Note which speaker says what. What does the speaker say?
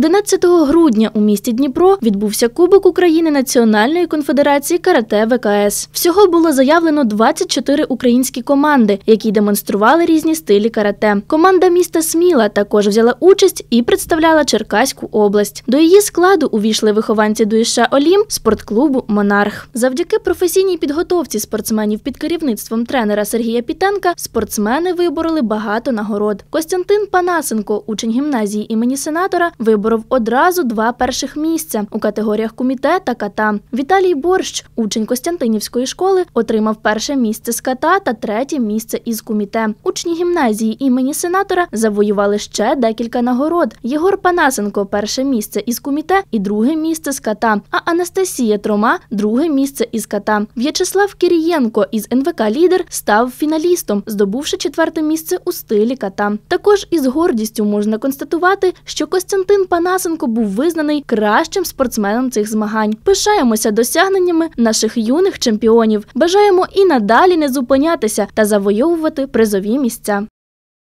Speaker 1: 11 грудня у місті Дніпро відбувся Кубок України Національної конфедерації карате ВКС. Всього було заявлено 24 українські команди, які демонстрували різні стилі карате. Команда міста Сміла також взяла участь і представляла Черкаську область. До її складу увійшли вихованці ДЮСШ «Олімп» спортклубу «Монарх». Завдяки професійній підготовці спортсменів під керівництвом тренера Сергія Пітенка спортсмени вибороли багато нагород. Костянтин Панасенко, учень гімназії імені Сенатора, виборов одразу 2 перших місця у категоріях куміте та ката. Віталій Борщ, учень Костянтинівської школи, отримав 1-е місце з ката та 3-е місце із куміте. Учні гімназії імені Сенатора завоювали ще декілька нагород. Єгор Панасенко – 1-е місце із куміте і 2-е місце з ката, а Анастасія Трома – 2-е місце із ката. В'ячеслав Кирієнко із НВК «Лідер» став фіналістом, здобувши 4-те місце у стилі ката. Також із гордістю можна констатувати, що Костянтин Панасенко був визнаний кращим спортсменом цих змагань. Пишаємося досягненнями наших юних чемпіонів. Бажаємо і надалі не зупинятися та завойовувати призові місця.